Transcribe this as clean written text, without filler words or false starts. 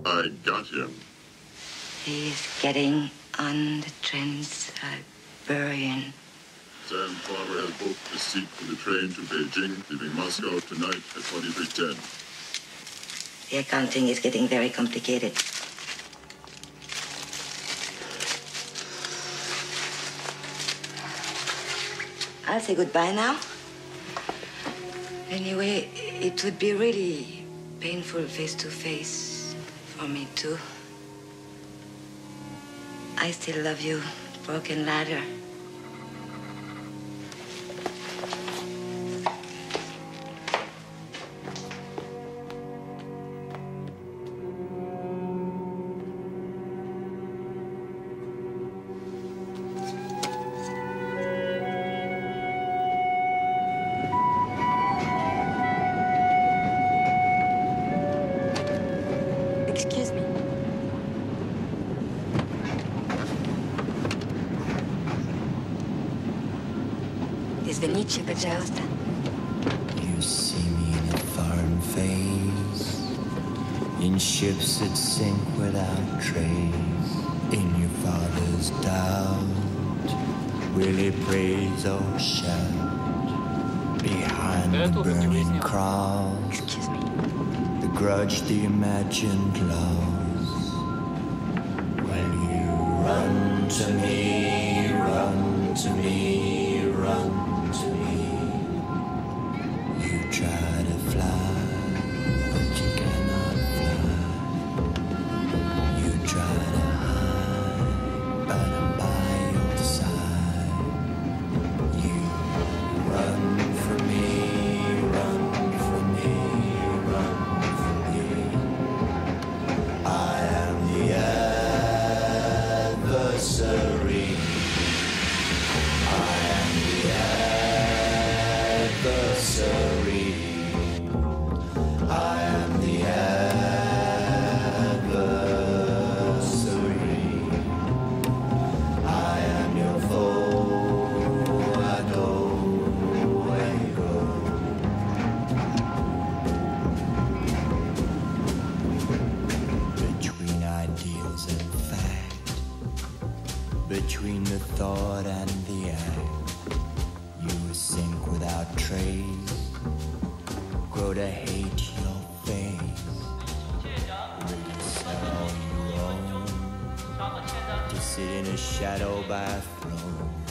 I got him. He's getting on the Trans-Siberian. Sam's father has booked a seat for the train to Beijing, leaving Moscow tonight at 23:10. The accounting is getting very complicated. I'll say goodbye now. Anyway, it would be really painful face-to-face for me, too. I still love you, Broken Ladder. Excuse me. Извините, пожалуйста. You see me in a foreign phase, in ships that sink without trace, in your father's doubt, will he praise or shout? Behind the burning cross, Excuse me. the grudge, the imagined loss. When you run to me, run to me, run to me. You try to fly, but you cannot fly. You try to hide, but I'm by your side. You run from me, run from me, run from me. I am the adversary. I am the adversary. I am the adversary. I am your foe. I go where you go. Between ideals and fact, between the thought and the act, you sink without trace, grow to hate your face, ready to sell all you own, to sit in a shadow by a throne.